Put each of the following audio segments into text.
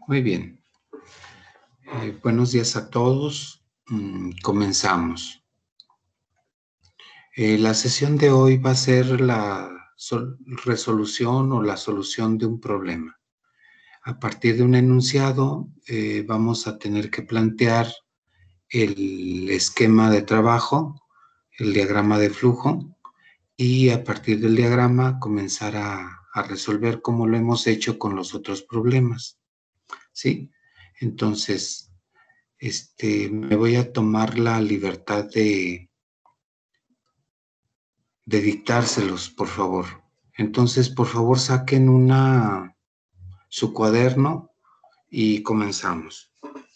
Muy bien. Buenos días a todos. Comenzamos. La sesión de hoy va a ser la resolución o la solución de un problema. A partir de un enunciado, vamos a tener que plantear el esquema de trabajo, el diagrama de flujo, y a partir del diagrama comenzar a resolver como lo hemos hecho con los otros problemas. ¿Sí? Entonces, me voy a tomar la libertad de dictárselos, por favor. Entonces, por favor, saquen su cuaderno y comenzamos.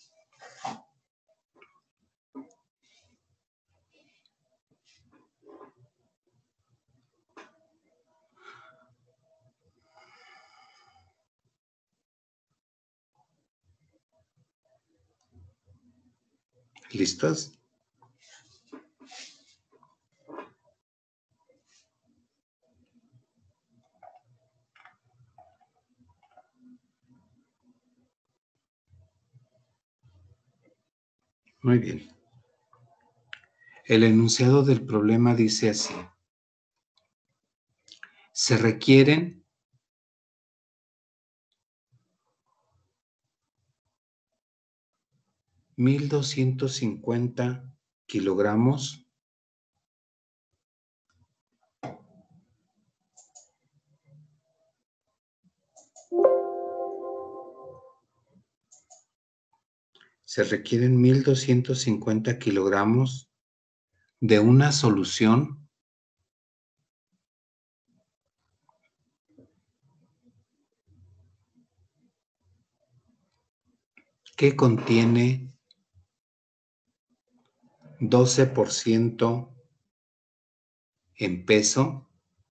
¿Listos? Muy bien. El enunciado del problema dice así. Se requieren 1,250 kilogramos de una solución que contiene 12% en peso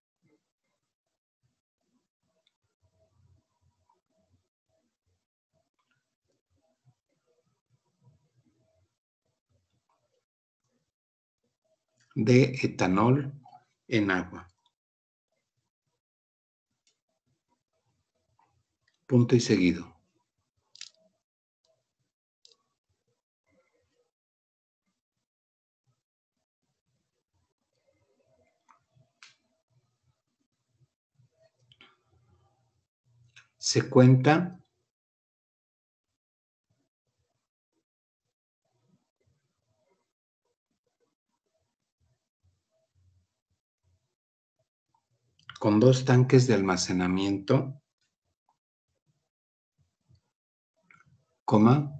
de etanol en agua. Punto y seguido. Se cuenta con 2 tanques de almacenamiento, coma,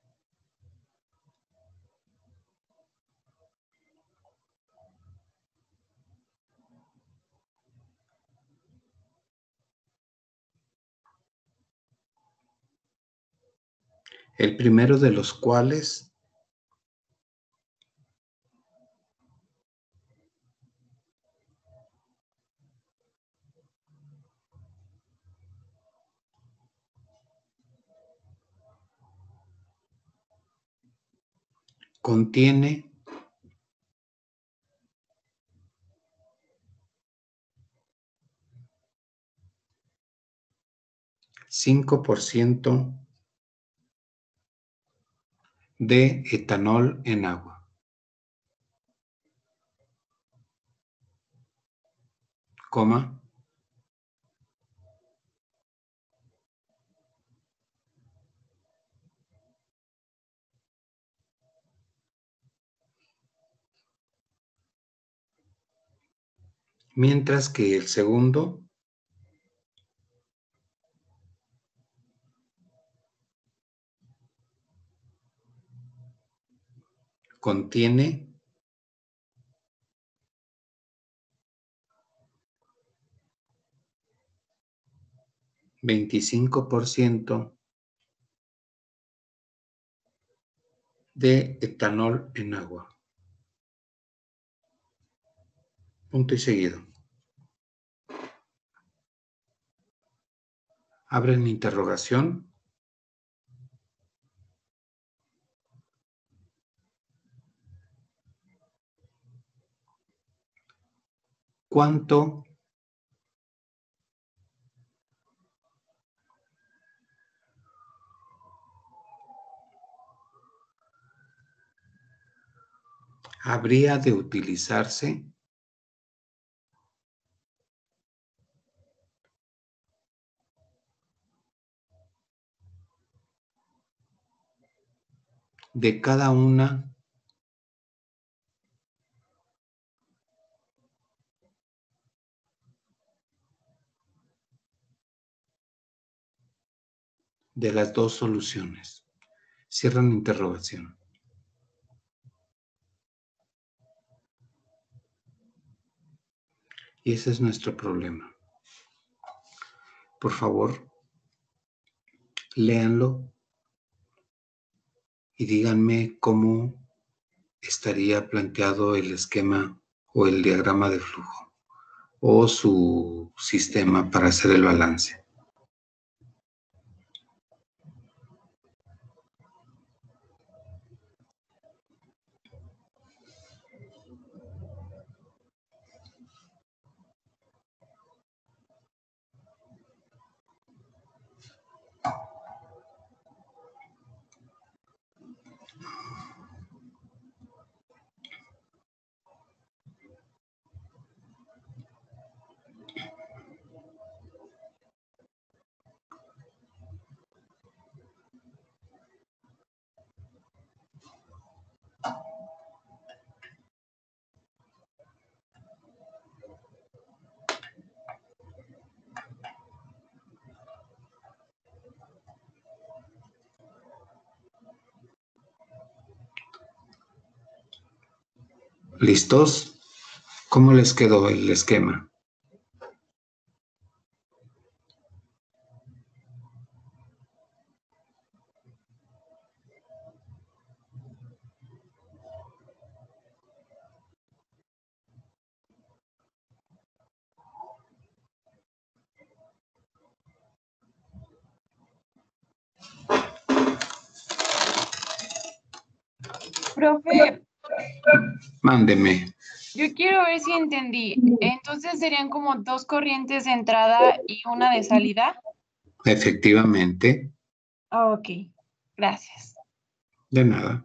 el primero de los cuales contiene 5% de etanol en agua, coma, mientras que el segundo contiene 25% de etanol en agua. Punto y seguido. Abren interrogación. ¿Cuánto habría de utilizarse de cada una de las dos soluciones. Cierran interrogación. Y ese es nuestro problema. Por favor, léanlo y díganme cómo estaría planteado el esquema o el diagrama de flujo o su sistema para hacer el balance. ¿Listos? ¿Cómo les quedó el esquema? Profe, Mándeme. yo quiero ver si entendí. Entonces serían como dos corrientes de entrada y una de salida. Efectivamente, Ok, gracias. de nada.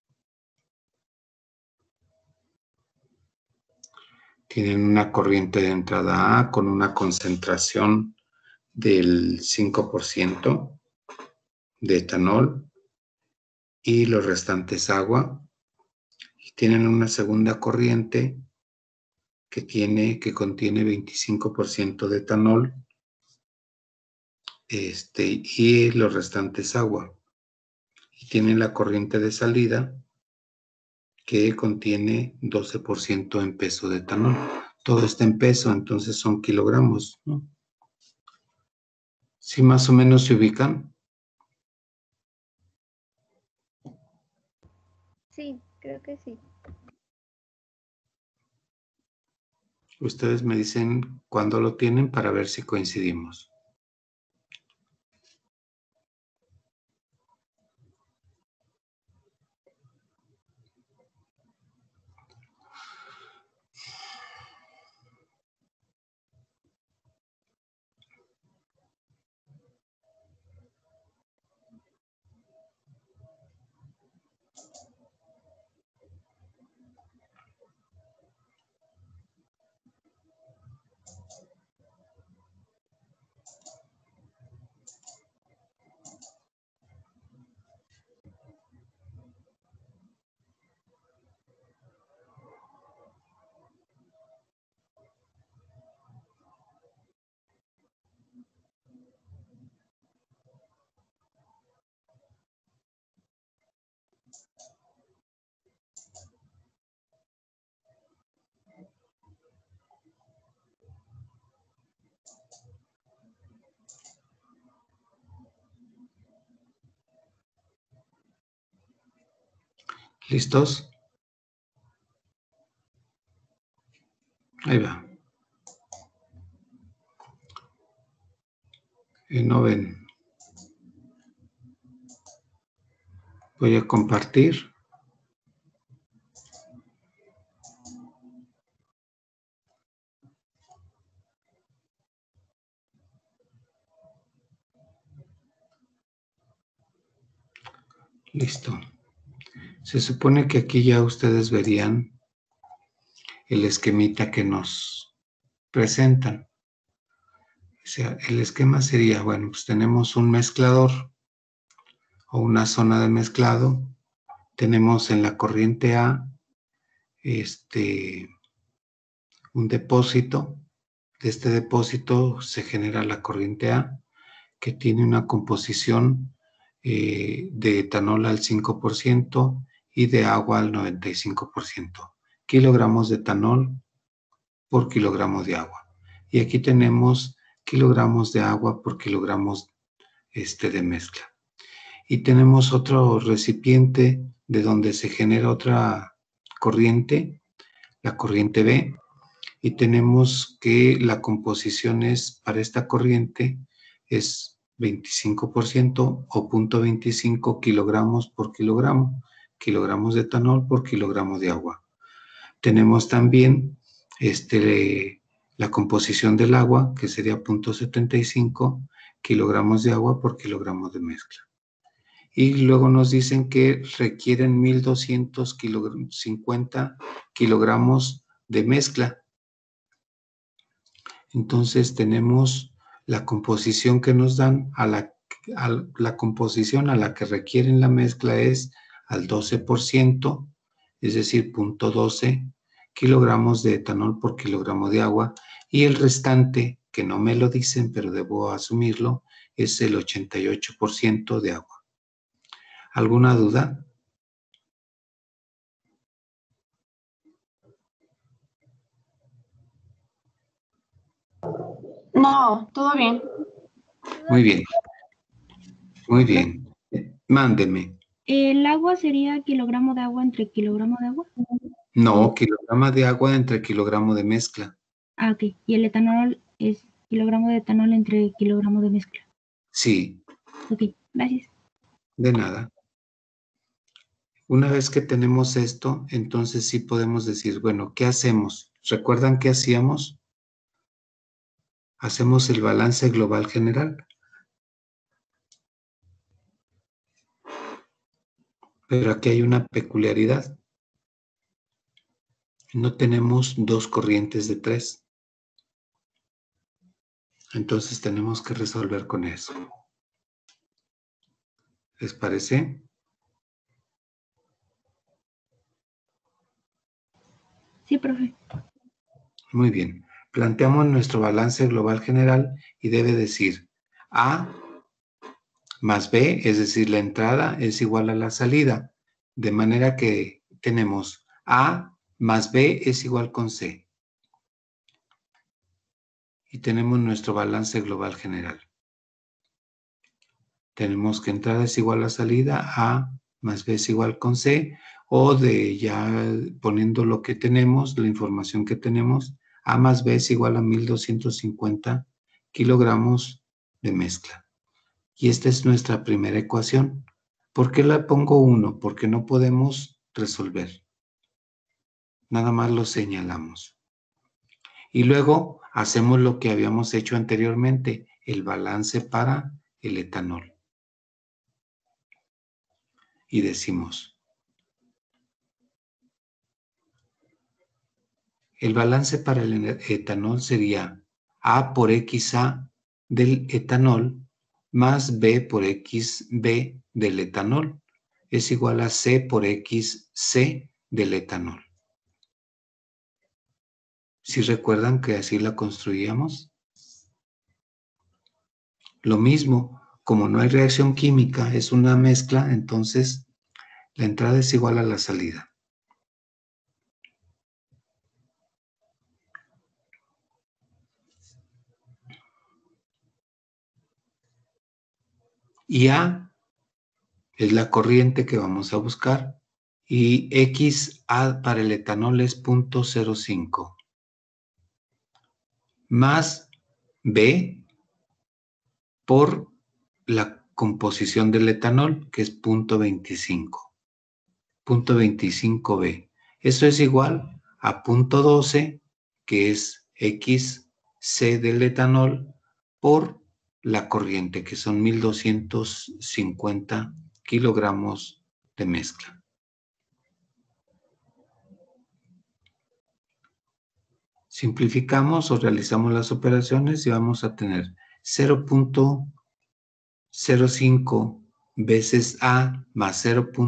Tienen una corriente de entrada A con una concentración del 5% de etanol y los restantes agua. Y tienen una segunda corriente que contiene 25% de etanol y los restantes agua. Y tienen la corriente de salida que contiene 12% en peso de etanol. Todo está en peso, entonces son kilogramos, ¿no? ¿Sí más o menos se ubican? Sí, creo que sí. Ustedes me dicen cuándo lo tienen para ver si coincidimos. ¿Listos? Ahí va. No ven. Voy a compartir. Listo. Se supone que aquí ya ustedes verían el esquemita que nos presentan. O sea, el esquema sería, bueno, pues tenemos un mezclador o una zona de mezclado. Tenemos en la corriente A un depósito. De este depósito se genera la corriente A, que tiene una composición de etanol al 5% y de agua al 95%. Kilogramos de etanol por kilogramo de agua. Y aquí tenemos kilogramos de agua por kilogramos de mezcla. Y tenemos otro recipiente de donde se genera otra corriente, la corriente B, y tenemos que la composición para esta corriente es 25% o 0.25 kilogramos por kilogramo, kilogramos de etanol por kilogramo de agua. Tenemos también la composición del agua, que sería 0.75 kilogramos de agua por kilogramo de mezcla. Y luego nos dicen que requieren 1.250 kilogramos de mezcla. Entonces tenemos la composición que nos dan, la composición a la que requieren la mezcla es al 12%, es decir, 0.12 kilogramos de etanol por kilogramo de agua, y el restante, que no me lo dicen, pero debo asumirlo, es el 88% de agua. ¿Alguna duda? No, todo bien. Muy bien. Muy bien. Mándeme. ¿El agua sería kilogramo de agua entre kilogramo de agua? No, kilogramo de agua entre kilogramo de mezcla. Ah, ok. ¿Y el etanol es kilogramo de etanol entre kilogramo de mezcla? Sí. Ok, gracias. De nada. Una vez que tenemos esto, entonces sí podemos decir, bueno, ¿qué hacemos? ¿Recuerdan qué hacíamos? Hacemos el balance global general. Pero aquí hay una peculiaridad. No tenemos dos corrientes de 3. Entonces tenemos que resolver con eso. ¿Les parece? Sí, profe. Muy bien. Planteamos nuestro balance global general y debe decir A más B, es decir, la entrada es igual a la salida. De manera que tenemos A más B es igual con C. Y tenemos nuestro balance global general. Tenemos que entrada es igual a salida, A más B es igual con C, o de ya poniendo lo que tenemos, la información que tenemos, A más B es igual a 1.250 kilogramos de mezcla. Y esta es nuestra primera ecuación. ¿Por qué la pongo 1? Porque no podemos resolver. Nada más lo señalamos. Y luego hacemos lo que habíamos hecho anteriormente, el balance para el etanol. Y decimos, el balance para el etanol sería A por XA del etanol más B por XB del etanol es igual a C por XC del etanol. ¿Sí recuerdan que así la construíamos? Lo mismo, como no hay reacción química, es una mezcla, entonces la entrada es igual a la salida. Y A es la corriente que vamos a buscar y XA para el etanol es 0.05 más B por la composición del etanol, que es 0.25. 0.25B. Esto es igual a 0.12, que es XC del etanol, por la corriente, que son 1.250 kilogramos de mezcla. Simplificamos o realizamos las operaciones y vamos a tener 0.05 veces A más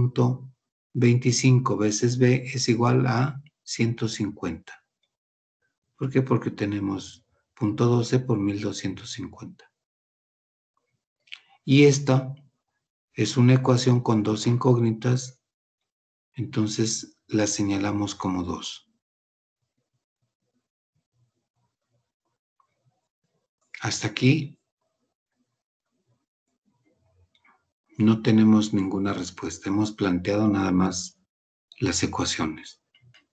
0.25 veces B es igual a 150. ¿Por qué? Porque tenemos 0.12 por 1250. Y esta es una ecuación con dos incógnitas, entonces la señalamos como 2. Hasta aquí no tenemos ninguna respuesta. Hemos planteado nada más las ecuaciones.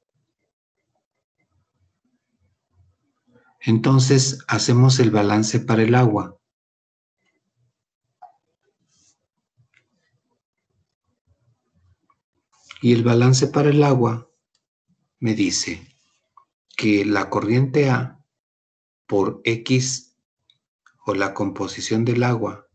Entonces hacemos el balance para el agua. Y el balance para el agua me dice que la corriente A por X o la composición del agua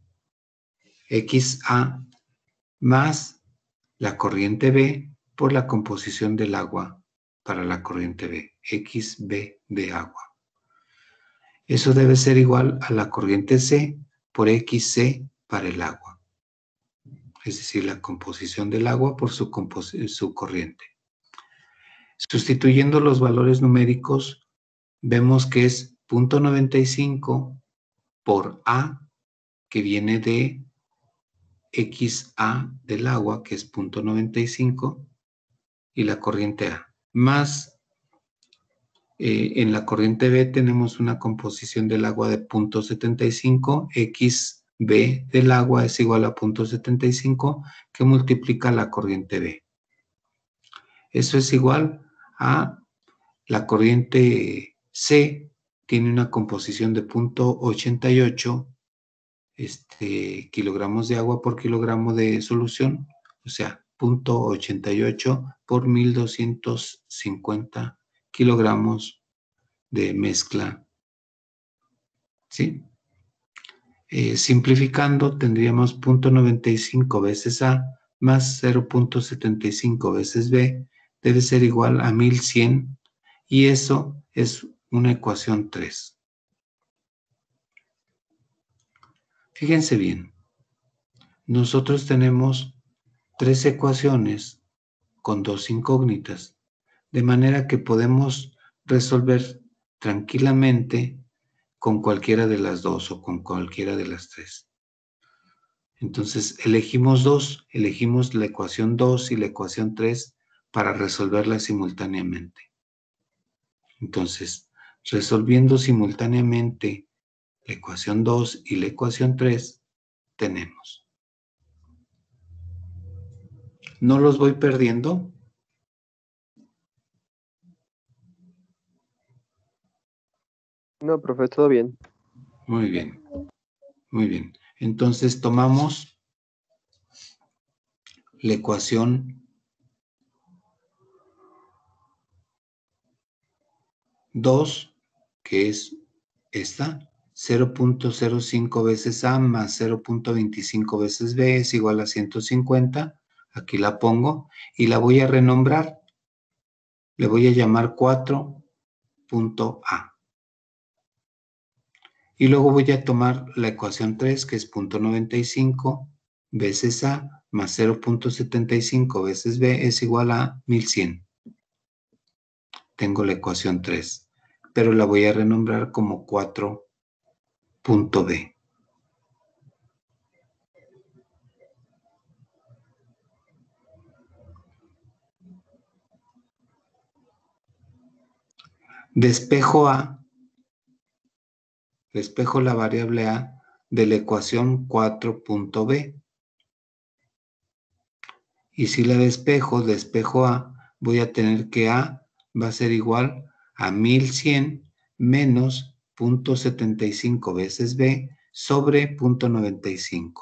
XA más la corriente B por la composición del agua para la corriente B, XB de agua. Eso debe ser igual a la corriente C por XC para el agua. Es decir, la composición del agua por su corriente. Sustituyendo los valores numéricos, vemos que es 0.95 por A, que viene de XA del agua, que es 0.95, y la corriente A. Más, en la corriente B tenemos una composición del agua de 0.75, XB del agua es igual a 0.75, que multiplica la corriente B. Eso es igual a la corriente C, tiene una composición de 0.88 kilogramos de agua por kilogramo de solución, o sea, 0.88 por 1250 kilogramos de mezcla. ¿Sí? Simplificando, tendríamos 0.95 veces A más 0.75 veces B debe ser igual a 1100, y eso es una ecuación 3. Fíjense bien, nosotros tenemos 3 ecuaciones con 2 incógnitas, de manera que podemos resolver tranquilamente con cualquiera de las 2 o con cualquiera de las 3. Entonces, elegimos la ecuación 2 y la ecuación 3 para resolverlas simultáneamente. Entonces, resolviendo simultáneamente la ecuación 2 y la ecuación 3, tenemos. ¿No los voy perdiendo? No, profe, todo bien. Muy bien, muy bien. Entonces tomamos la ecuación 2, que es esta, 0.05 veces A más 0.25 veces B es igual a 150. Aquí la pongo y la voy a renombrar. Le voy a llamar 4.A. Y luego voy a tomar la ecuación 3, que es 0.95 veces A más 0.75 veces B es igual a 1100. Tengo la ecuación 3, pero la voy a renombrar como 4.B. Despejo la variable A de la ecuación 4.B. Y si la despejo A, voy a tener que A va a ser igual a 1100 menos 0.75 veces B sobre 0.95.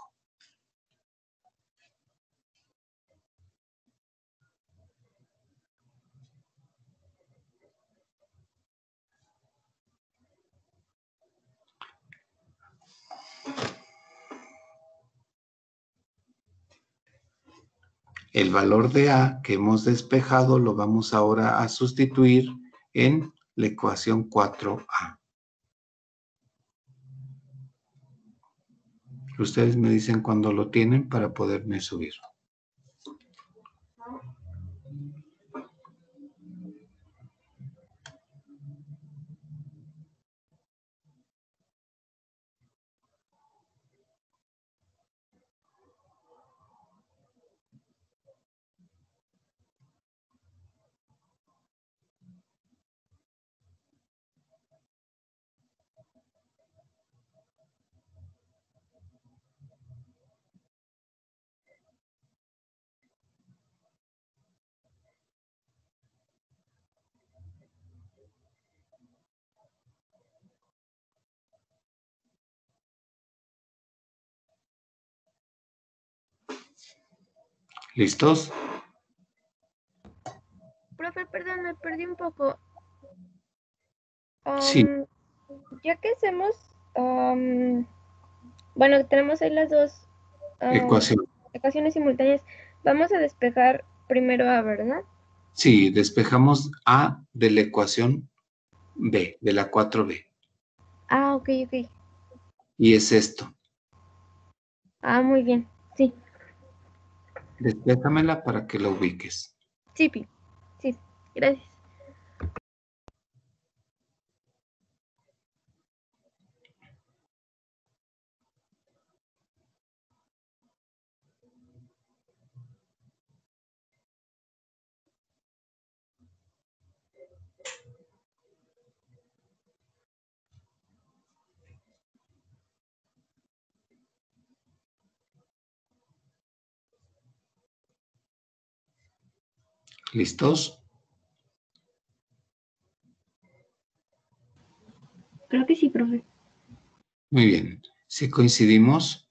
El valor de A que hemos despejado lo vamos ahora a sustituir en la ecuación 4A. Ustedes me dicen cuando lo tienen para poderme subir. ¿Listos? Profe, perdón, me perdí un poco. Sí. Ya que hacemos, bueno, tenemos ahí las dos Ecuación. ecuaciones simultáneas. Vamos a despejar primero A, ¿verdad? Sí, despejamos A de la ecuación B, de la 4B. Ah, ok, ok. Y es esto. Ah, muy bien. Sí, Despéjamela para que la ubiques. sí, Pi. Sí, gracias. ¿Listos? Creo que sí, profe. Muy bien. Si coincidimos,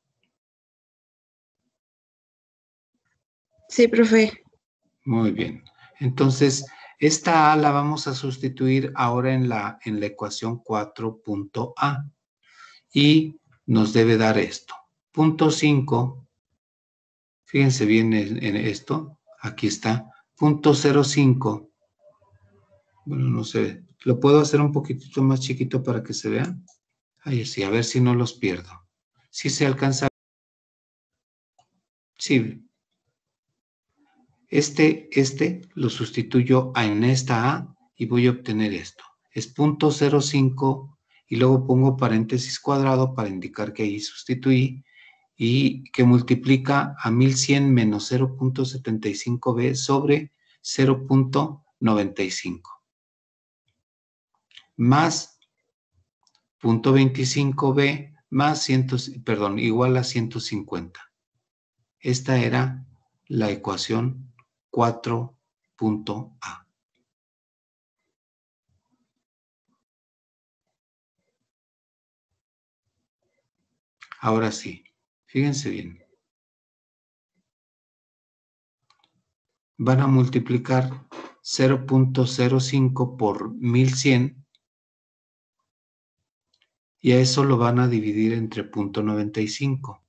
Sí, profe. muy bien. Entonces, esta A la vamos a sustituir ahora en la ecuación 4.A. Y nos debe dar esto. Punto 5. Fíjense bien en esto. Aquí está. Punto 0.5. Bueno, no sé. ¿Lo puedo hacer un poquitito más chiquito para que se vea? Ahí sí, a ver si no los pierdo. Si se alcanza. Sí. Este lo sustituyo en esta A y voy a obtener esto. Es punto 0.5 y luego pongo paréntesis cuadrado para indicar que ahí sustituí y que multiplica a 1100 menos 0.75b sobre 0.95 más 0.25b más 100, perdón, igual a 150. Esta era la ecuación 4.a. Ahora sí, fíjense bien. Van a multiplicar 0.05 por 1100 y a eso lo van a dividir entre 0.95.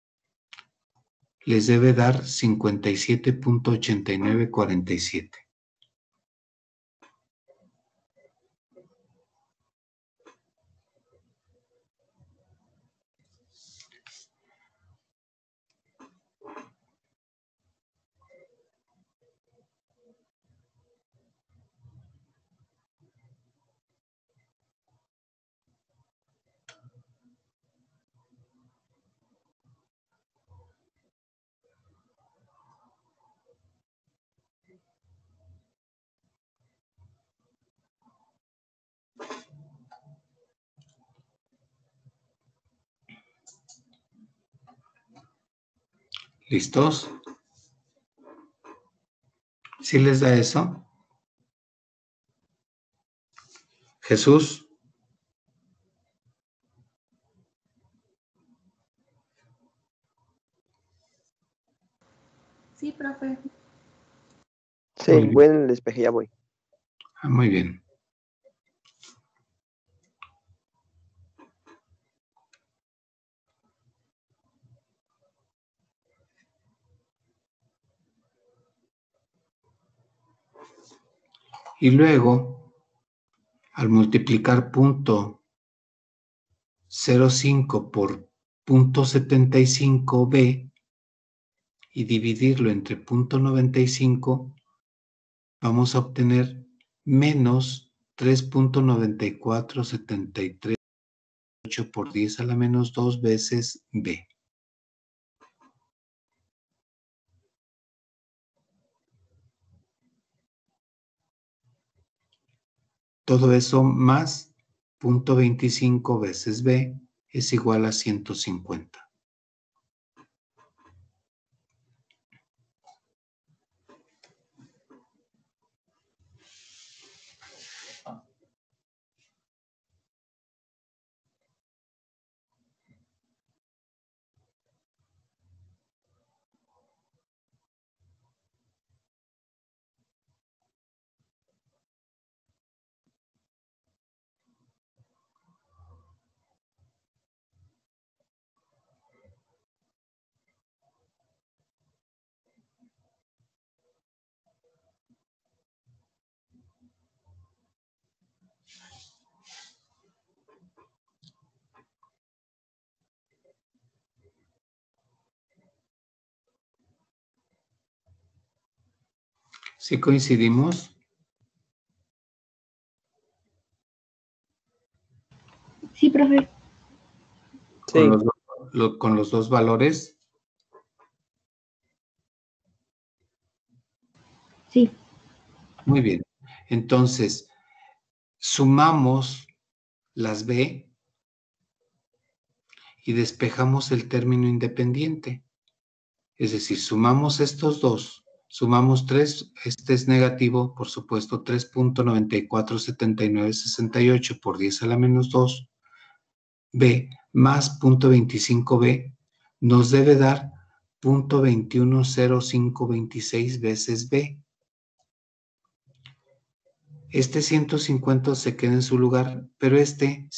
Les debe dar 57.8947. ¿Listos? ¿Sí les da eso? Jesús. Sí, profe. Sí, Muy bien. voy en el despeje, ya voy. Muy bien. Y luego, Al multiplicar punto 0,5 por punto 75b y dividirlo entre punto 95, vamos a obtener menos 3.9473 por 10 a la menos 2 veces b. Todo eso más 0.25 veces b es igual a 150. ¿Sí coincidimos? Sí, profe. Sí. Con los dos valores. Sí. Muy bien. Entonces, sumamos las b y despejamos el término independiente. Es decir, sumamos estos dos. Sumamos 3, este es negativo, por supuesto, 3.947968 por 10 a la menos 2, b más 0.25b nos debe dar 0.210526 veces b. Este 150 se queda en su lugar, pero este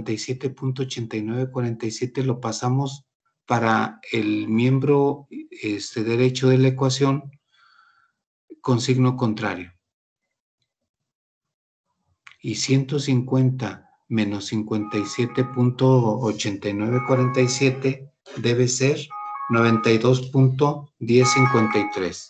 57.8947 lo pasamos para el miembro derecho de la ecuación con signo contrario. Y 150 menos 57.8947 debe ser 92.1053.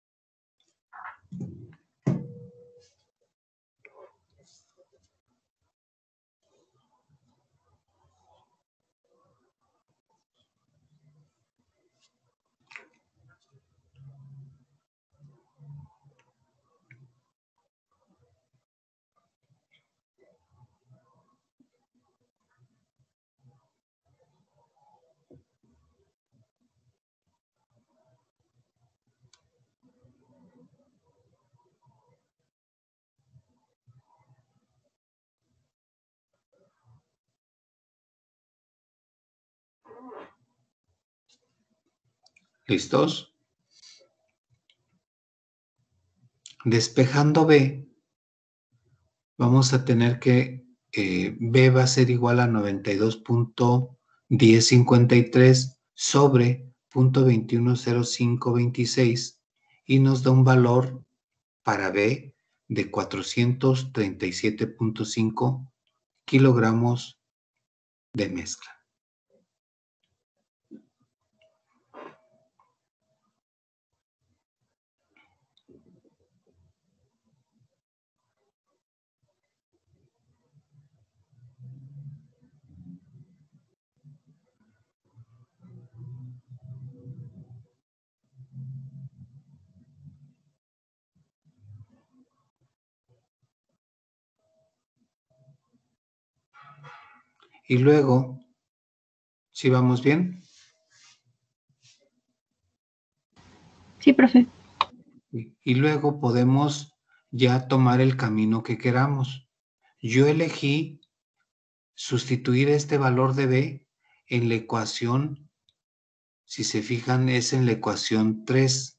¿Listos? Despejando B, vamos a tener que B va a ser igual a 92.1053 sobre 0.210526 y nos da un valor para B de 437.5 kilogramos de mezcla. Y luego, ¿sí vamos bien? Sí, profe. Y luego podemos ya tomar el camino que queramos. Yo elegí sustituir este valor de B en la ecuación, si se fijan, es en la ecuación 3,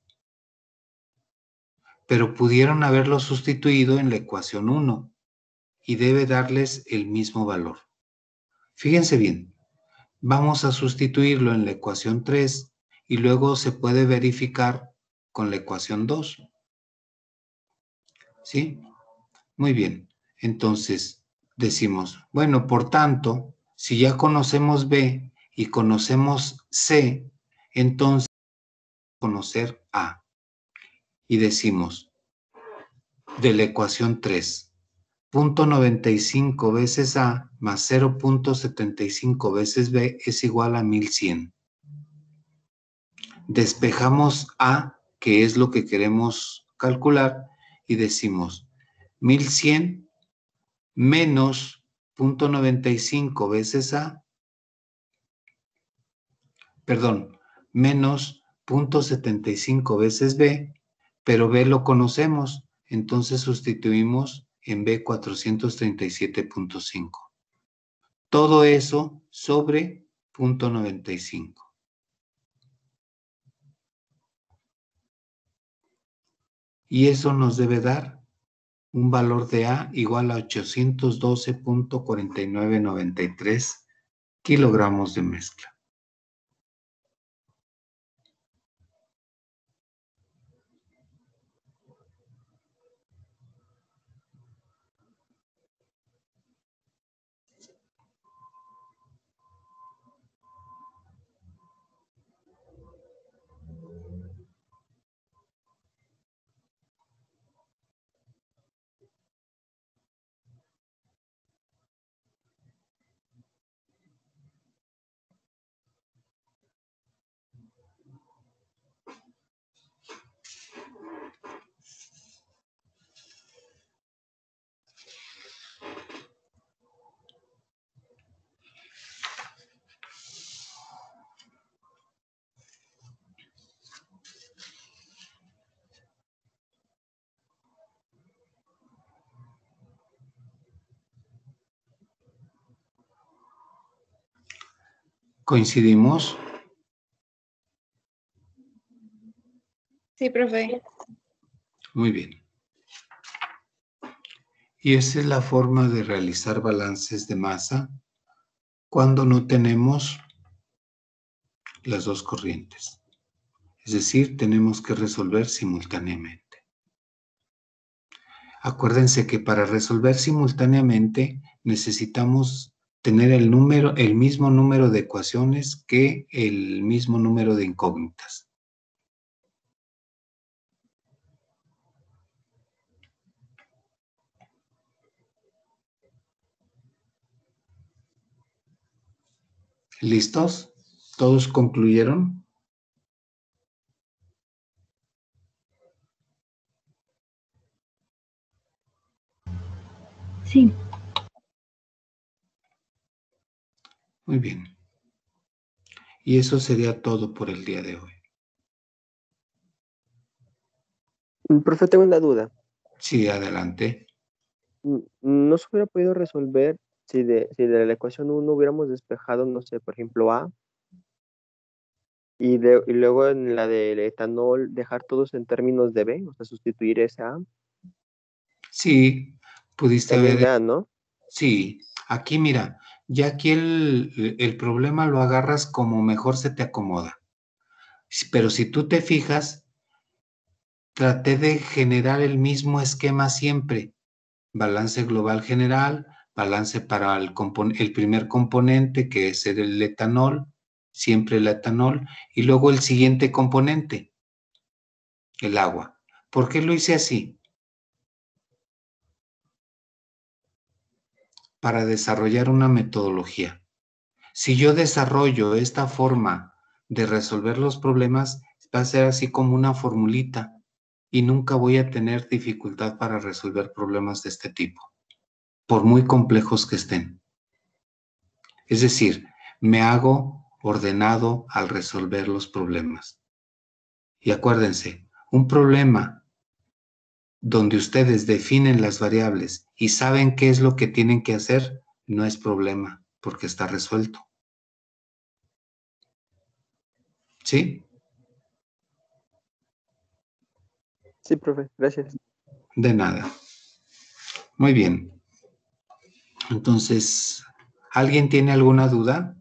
pero pudieron haberlo sustituido en la ecuación 1 y debe darles el mismo valor. Fíjense bien, vamos a sustituirlo en la ecuación 3 y luego se puede verificar con la ecuación 2. ¿Sí? Muy bien. Entonces, decimos, bueno, por tanto, si ya conocemos B y conocemos C, entonces conocer A. Y decimos, de la ecuación 3, 0.95 veces A más 0.75 veces B es igual a 1100. Despejamos A, que es lo que queremos calcular, y decimos 1100 menos 0.95 veces A, perdón, menos 0.75 veces B, pero B lo conocemos, entonces sustituimos en B 437.5. Todo eso sobre 0.95. Y eso nos debe dar un valor de A igual a 812.4993 kilogramos de mezcla. ¿Coincidimos? Sí, profe. Muy bien. Y esa es la forma de realizar balances de masa cuando no tenemos las dos corrientes. Es decir, tenemos que resolver simultáneamente. Acuérdense que para resolver simultáneamente necesitamos tener el mismo número de ecuaciones que el mismo número de incógnitas. ¿Listos? ¿Todos concluyeron? Sí. Muy bien. Y eso sería todo por el día de hoy. Profe, tengo una duda. Sí, adelante. ¿No se hubiera podido resolver si de la ecuación 1 hubiéramos despejado, no sé, por ejemplo, A, y luego en la del etanol dejar todos en términos de B, o sea, sustituir ese A? Sí, pudiste También haber... de A, ¿no? Sí, aquí mira, ya aquí el problema lo agarras como mejor se te acomoda. Pero si tú te fijas, traté de generar el mismo esquema siempre. Balance global general, balance para el primer componente, que es el etanol, siempre el etanol, y luego el siguiente componente, el agua. ¿Por qué lo hice así? Para desarrollar una metodología. Si yo desarrollo esta forma de resolver los problemas, va a ser así como una formulita y nunca voy a tener dificultad para resolver problemas de este tipo, por muy complejos que estén. Es decir, me hago ordenado al resolver los problemas. Y acuérdense, un problema donde ustedes definen las variables y saben qué es lo que tienen que hacer, no es problema, porque está resuelto. ¿Sí? Sí, profe, gracias. De nada. Muy bien. Entonces, ¿alguien tiene alguna duda?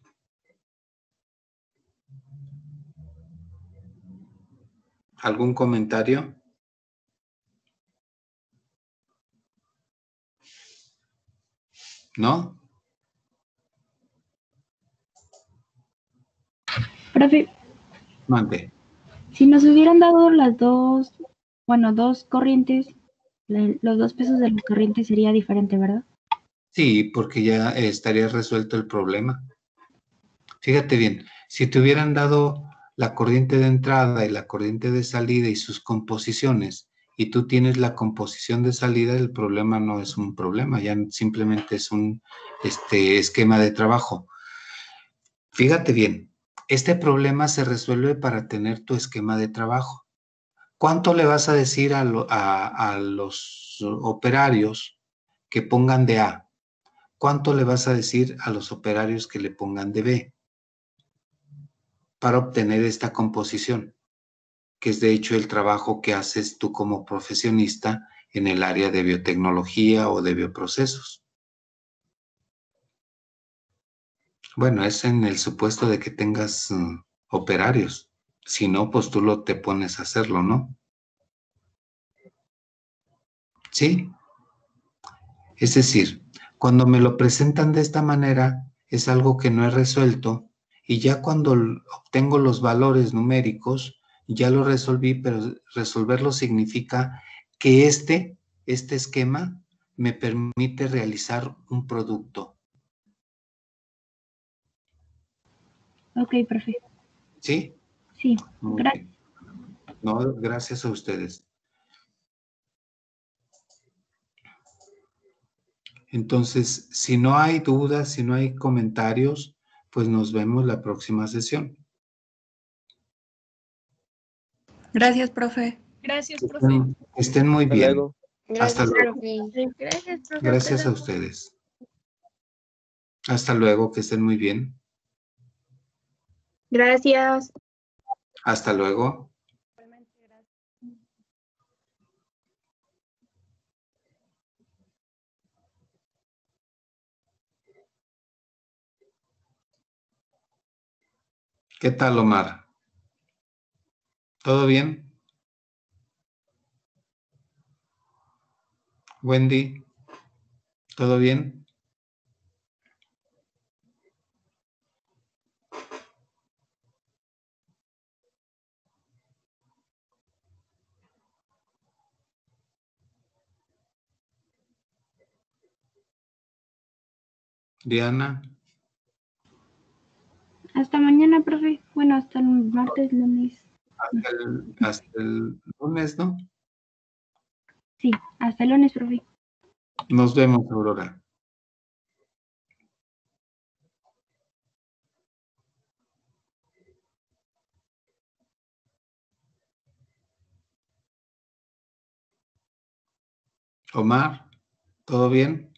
¿Algún comentario? ¿no? Profe, Mande. si nos hubieran dado las dos, bueno, dos corrientes, los 2 pesos de la corriente sería diferente, ¿verdad? Sí, porque ya estaría resuelto el problema. Fíjate bien, si te hubieran dado la corriente de entrada y la corriente de salida y sus composiciones, y tú tienes la composición de salida, el problema no es un problema, ya simplemente es un esquema de trabajo. Fíjate bien, este problema se resuelve para tener tu esquema de trabajo. ¿Cuánto le vas a decir a los operarios que pongan de A? ¿Cuánto le vas a decir a los operarios que le pongan de B para obtener esta composición? Que es de hecho el trabajo que haces tú como profesionista en el área de biotecnología o de bioprocesos. Bueno, es en el supuesto de que tengas operarios. Si no, pues tú te pones a hacerlo, ¿no? ¿Sí? Es decir, cuando me lo presentan de esta manera, es algo que no he resuelto y ya cuando obtengo los valores numéricos, ya lo resolví, pero resolverlo significa que este esquema me permite realizar un producto. Ok, profe. ¿Sí? Sí, Muy gracias. bien. No, gracias a ustedes. Entonces, si no hay dudas, si no hay comentarios, pues nos vemos la próxima sesión. Gracias, profe. Gracias, profe. Estén muy Hasta bien. luego. Hasta Gracias, luego. profe. Gracias, profe. Gracias Hasta a luego. ustedes. Hasta luego, que estén muy bien. Gracias. Hasta luego. ¿Qué tal, Omar? ¿Todo bien? Wendy, ¿todo bien? Diana, Hasta mañana, profe. Bueno, hasta el martes, lunes. hasta el lunes, ¿no? Sí, hasta el lunes, profe. Nos vemos, Aurora. Omar, ¿todo bien?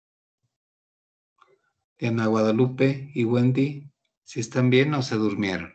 Diana, Guadalupe y Wendy, ¿si están bien o se durmieron?